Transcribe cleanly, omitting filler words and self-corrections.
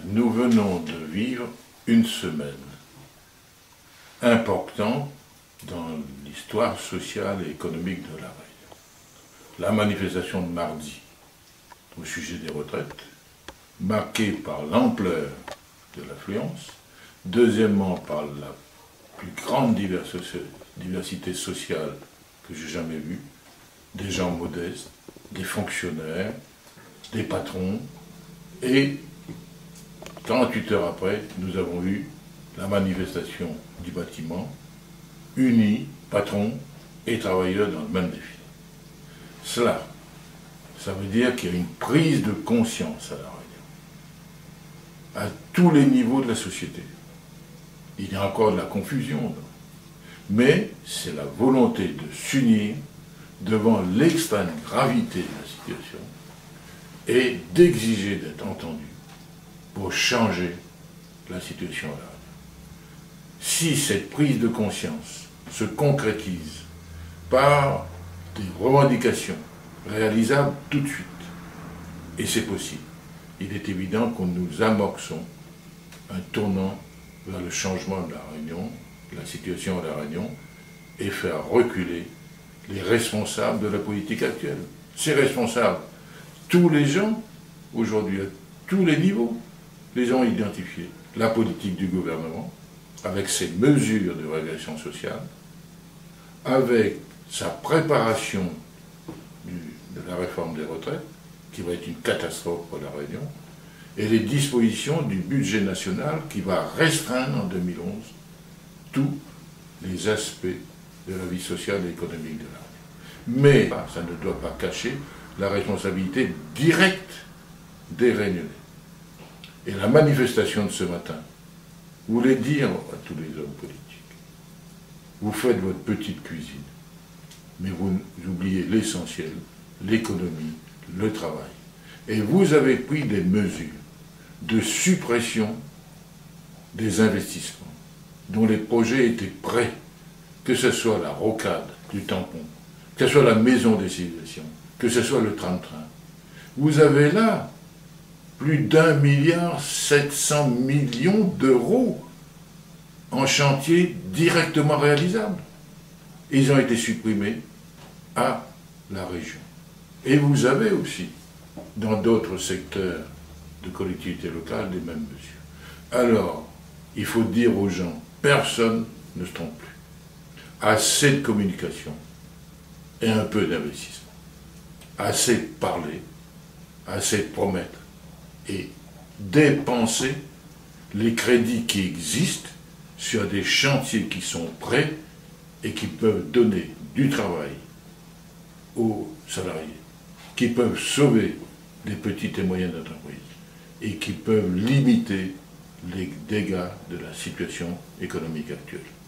Nous venons de vivre une semaine importante dans l'histoire sociale et économique de La Réunion. La manifestation de mardi au sujet des retraites, marquée par l'ampleur de l'affluence, deuxièmement par la plus grande diversité sociale que j'ai jamais vue, des gens modestes, des fonctionnaires, des patrons, et 48 heures après, nous avons eu la manifestation du bâtiment, unis, patrons et travailleurs dans le même défilé. Cela, ça veut dire qu'il y a une prise de conscience à La Réunion, à tous les niveaux de la société. Il y a encore de la confusion, mais c'est la volonté de s'unir devant l'extrême gravité de la situation et d'exiger d'être entendu pour changer la situation à La Réunion. Si cette prise de conscience se concrétise par des revendications réalisables tout de suite, et c'est possible, il est évident que nous amorçons un tournant vers le changement de La Réunion, de la situation à La Réunion, et faire reculer les responsables de la politique actuelle. Ces responsables, tous les gens, aujourd'hui, à tous les niveaux, les ont identifiés. La politique du gouvernement, avec ses mesures de régression sociale, avec sa préparation de la réforme des retraites, qui va être une catastrophe pour La Réunion, et les dispositions du budget national qui va restreindre en 2011 tous les aspects de la vie sociale et économique de La Réunion. Mais ça ne doit pas cacher la responsabilité directe des Réunionnais. Et la manifestation de ce matin voulait dire à tous les hommes politiques, vous faites votre petite cuisine, mais vous oubliez l'essentiel, l'économie, le travail. Et vous avez pris des mesures de suppression des investissements dont les projets étaient prêts, que ce soit la rocade du tampon, que ce soit la maison des civilisations, que ce soit le tram-train. Vous avez là plus d'1,7 milliard d'euros en chantier directement réalisables. Ils ont été supprimés à la région. Et vous avez aussi, dans d'autres secteurs de collectivités locales, les mêmes mesures. Alors, il faut dire aux gens, personne ne se trompe plus. Assez de communication et un peu d'investissement. Assez de parler, assez de promettre et dépenser les crédits qui existent sur des chantiers qui sont prêts et qui peuvent donner du travail aux salariés, qui peuvent sauver les petites et moyennes entreprises et qui peuvent limiter les dégâts de la situation économique actuelle.